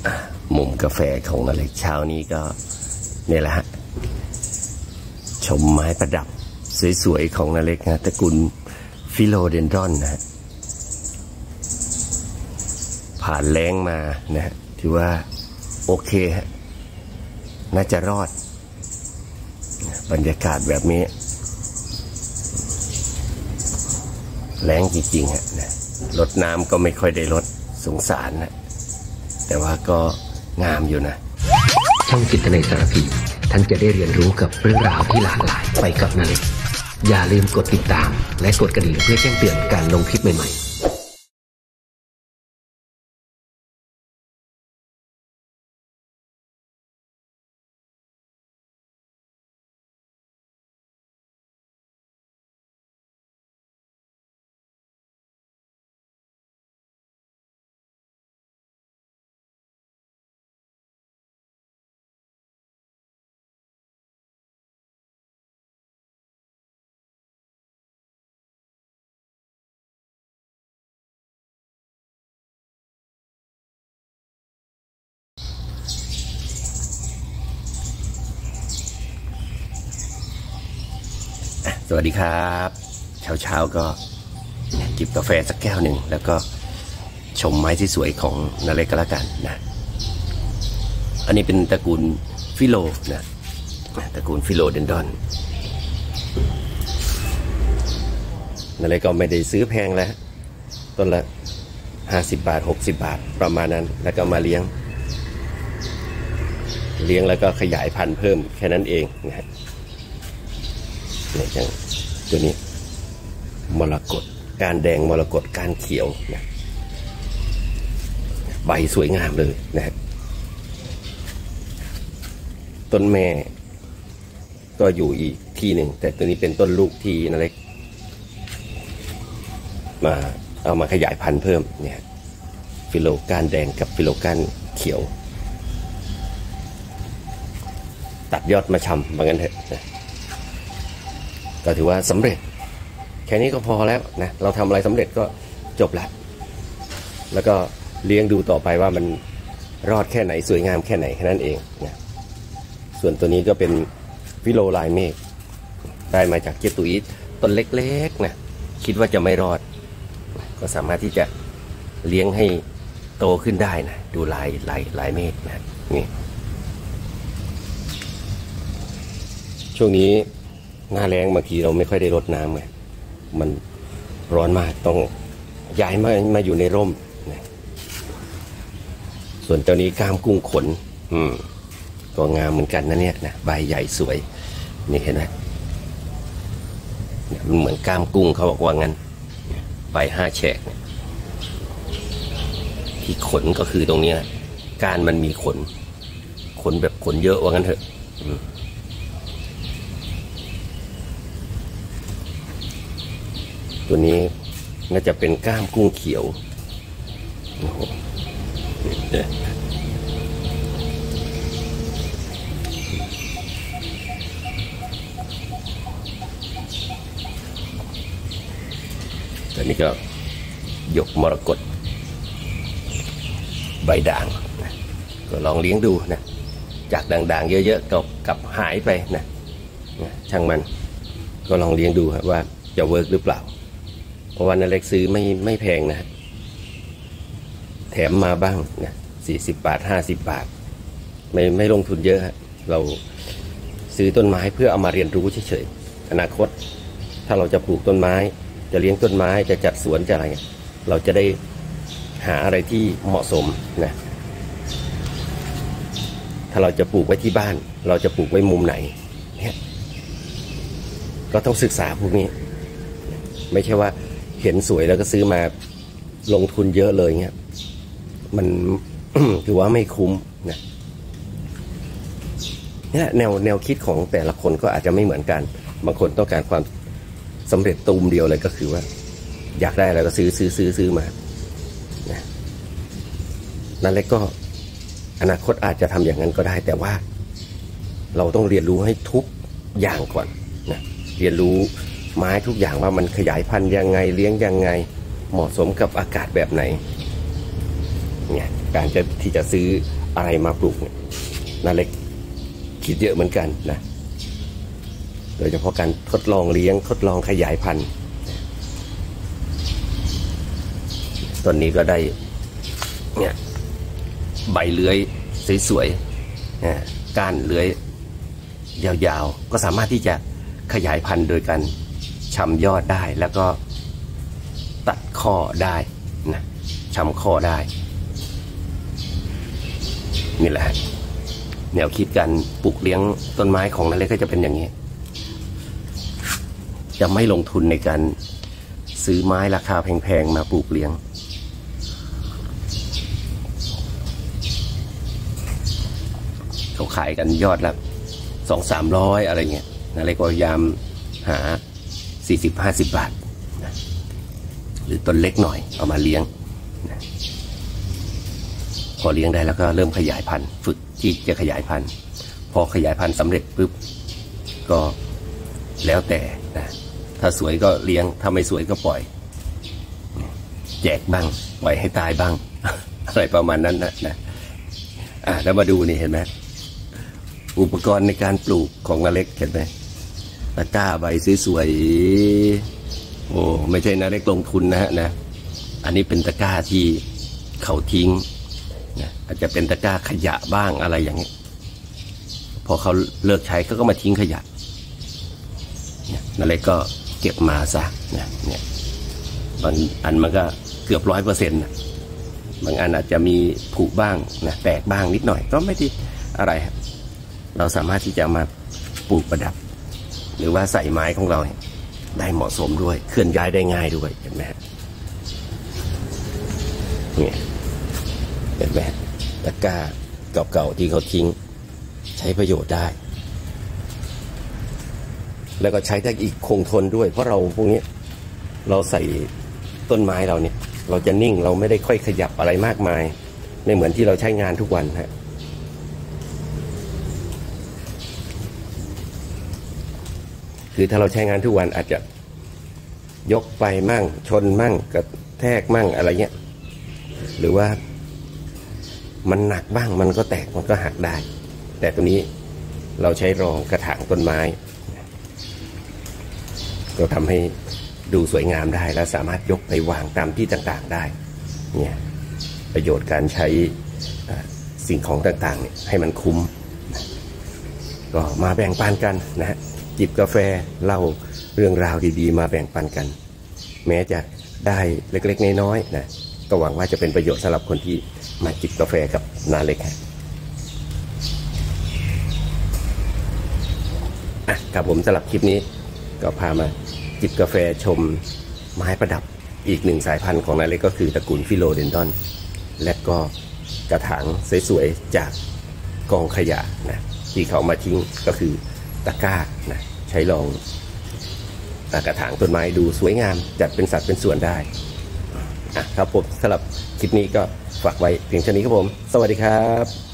มุมกาแฟของนาเล็กเช้านี้ก็เนี่ยแหละฮะชมไม้ประดับสวยๆของนาเล็กนะตระกูลฟิโลเดนดรอนนะฮะผ่านแล้งมานะฮะถือว่าโอเคฮะน่าจะรอดบรรยากาศแบบนี้แล้งจริงๆฮะรดน้ำก็ไม่ค่อยได้รดสงสารนะแต่ว่าก็งามอยู่นะช่องจิตในสารพีท่านจะได้เรียนรู้กับเรื่องราวที่หลากหลายไปกับนาเล็กอย่าลืมกดติดตามและกดกระดิ่งเพื่อแจ้งเตือนการลงคลิปใหม่ๆสวัสดีครับเช้าก็จิบกาแฟสักแก้วหนึ่งแล้วก็ชมไม้ที่สวยของนาเล็กก็แล้วกันนะอันนี้เป็นตระกูลฟิโลนะตระกูลฟิโลเดนดรอนนาเล็กก็ไม่ได้ซื้อแพงแล้วต้นละ50 บาท60 บาทประมาณนั้นแล้วก็มาเลี้ยงแล้วก็ขยายพันธุ์เพิ่มแค่นั้นเองนะฮะเนี่ยอย่างตัวนี้มรกตการแดงมรกตการเขียวนะใบสวยงามเลยนะต้นแม่ก็อยู่อีกที่หนึ่งแต่ตัวนี้เป็นต้นลูกที่นาเล็กมาเอามาขยายพันธุ์เพิ่มเนี่ยฟิโลก้านแดงกับฟิโลก้านเขียวตัดยอดมาชำว่างั้นเถอะนะก็ถือว่าสำเร็จแค่นี้ก็พอแล้วนะเราทำอะไรสำเร็จก็จบแล้วก็เลี้ยงดูต่อไปว่ามันรอดแค่ไหนสวยงามแค่ไหนแค่นั้นเองนะส่วนตัวนี้ก็เป็นฟิโลลายเมฆได้มาจากเจตุอิสต้นเล็กๆนะคิดว่าจะไม่รอดก็สามารถที่จะเลี้ยงให้โตขึ้นได้นะดูลายเมฆนะนี่ช่วงนี้หน้าแล้งบางทีเราไม่ค่อยได้รดน้ำไงมันร้อนมากต้องย้ายมาอยู่ในร่มนะส่วนเจ้านี้ก้ามกุ้งขนก็งามเหมือนกันนะเนี่ยนะใบใหญ่สวยนี่เห็นไหมมันเหมือนก้ามกุ้งเขาบอกว่างั้นใบ5 แฉกที่ขนก็คือตรงนี้นะการมันมีขนแบบขนเยอะว่างั้นเถอะตัวนี้น่าจะเป็นก้ามกุ้งเขียวตัวนี้ก็หยกมรกตใบด่างก็ลองเลี้ยงดูนะจากด่างๆเยอะๆก็กลับหายไปนะช่างมันก็ลองเลี้ยงดูว่าจะเวิร์กหรือเปล่าเพราะว่านาเล็กซื้อไม่แพงนะแถมมาบ้างนะ40 บาท50 บาทไม่ลงทุนเยอะเราซื้อต้นไม้เพื่อเอามาเรียนรู้เฉยๆอนาคตถ้าเราจะปลูกต้นไม้จะเลี้ยงต้นไม้จะจัดสวนจะอะไรเราจะได้หาอะไรที่เหมาะสมนะถ้าเราจะปลูกไว้ที่บ้านเราจะปลูกไว้มุมไหนเนี่ยก็ต้องศึกษาพวกนี้ไม่ใช่ว่าเห็นสวยแล้วก็ซื้อมาลงทุนเยอะเลยเงี้ยมัน ถือว่าไม่คุ้มนะเนี่ยแนวคิดของแต่ละคนก็อาจจะไม่เหมือนกันบางคนต้องการความสำเร็จตูมเดียวเลยก็คือว่าอยากได้อะไรก็ซื้อมานะนั่นแหละก็อนาคตอาจจะทำอย่างนั้นก็ได้แต่ว่าเราต้องเรียนรู้ให้ทุกอย่างก่อนนะเรียนรู้ไม้ทุกอย่างว่ามันขยายพันธุ์ยังไงเลี้ยงยังไงเหมาะสมกับอากาศแบบไหนเนี่ยการที่จะซื้ออะไรมาปลูกเนี่ยนาเล็กคิดเยอะเหมือนกันนะโดยเฉพาะการทดลองเลี้ยงทดลองขยายพันธุ์ต้นนี้ก็ได้เนี่ยใบเลื้อยสวยๆก้านเลื้อยยาวๆก็สามารถที่จะขยายพันธุ์โดยการชำยอดได้แล้วก็ตัดข้อได้นะชำข้อได้นี่แหละแนวคิดการปลูกเลี้ยงต้นไม้ของนาเล็กก็จะเป็นอย่างนี้จะไม่ลงทุนในการซื้อไม้ราคาแพงๆมาปลูกเลี้ยงเขาขายกันยอดละ200-300อะไรเงี้ยนาเล็กก็พยายามหา40-50 บาทนะหรือต้นเล็กหน่อยเอามาเลี้ยงนะพอเลี้ยงได้แล้วก็เริ่มขยายพันธุ์ฝึกที่จะขยายพันธุ์พอขยายพันธุ์สำเร็จปุ๊บก็แล้วแต่นะถ้าสวยก็เลี้ยงถ้าไม่สวยก็ปล่อยแจกบ้างปล่อยให้ตายบ้าง อะไรประมาณนั้นนะแล้วมาดูนี่เห็นไหมอุปกรณ์ในการปลูกของนาเล็กเห็นไหมตะกร้าใบสวยๆโอ้ไม่ใช่นาเล็กลงทุนนะอันนี้เป็นตะกร้าที่เขาทิ้งนะอาจจะเป็นตะกร้าขยะบ้างอะไรอย่างนี้พอเขาเลิกใช้ก็มาทิ้งขยะนาเล็กก็เก็บมาซะนะเนี่ยบางอันมันก็เกือบ100%นะบางอันอาจจะมีผุบ้างนะแตกบ้างนิดหน่อยก็ไม่ได้อะไรเราสามารถที่จะมาปลูกประดับหรือว่าใส่ไม้ของเราได้เหมาะสมด้วยเคลื่อนย้ายได้ง่ายด้วยเห็นไหมเนี่ยเห็นไหมตะกร้าเก่าๆที่เขาทิ้งใช้ประโยชน์ได้แล้วก็ใช้ได้อีกคงทนด้วยเพราะเราพวกนี้เราใส่ต้นไม้เราเนี่ยเราจะนิ่งเราไม่ได้ค่อยขยับอะไรมากมายไม่เหมือนที่เราใช้งานทุกวันฮะคือถ้าเราใช้งานทุกวันอาจจะยกไปมั่งชนมั่งกระแทกมั่งอะไรเงี้ยหรือว่ามันหนักบ้างมันก็แตกมันก็หักได้แต่ตัวนี้เราใช้รองกระถางต้นไม้ก็ทำให้ดูสวยงามได้และสามารถยกไปวางตามที่ต่างๆได้เนี่ยประโยชน์การใช้สิ่งของต่างๆเนี่ยให้มันคุ้มก็มาแบ่งปันกันนะฮะจิบกาแฟเล่าเรื่องราวดีๆมาแบ่งปันกันแม้จะได้เล็กๆน้อยๆนะก็หวังว่าจะเป็นประโยชน์สำหรับคนที่มาจิบกาแฟกับนาเล็กครับผมสำหรับคลิปนี้ก็พามาจิบกาแฟชมไม้ประดับอีกหนึ่งสายพันธุ์ของนาเล็กก็คือตระกูลฟิโลเดนดอนและก็กระถางสวยๆจากกองขยะนะที่เขามาทิ้งก็คือตะกร้านะใช้รองกระถางต้นไม้ดูสวยงามจัดเป็นสัดเป็นส่วนได้ครับผมสำหรับคลิปนี้ก็ฝากไว้เพียงเท่านี้ครับผมสวัสดีครับ